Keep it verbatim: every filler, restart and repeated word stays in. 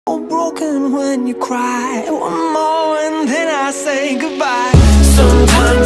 all broken when you cry. One more and then I say goodbye. Sometimes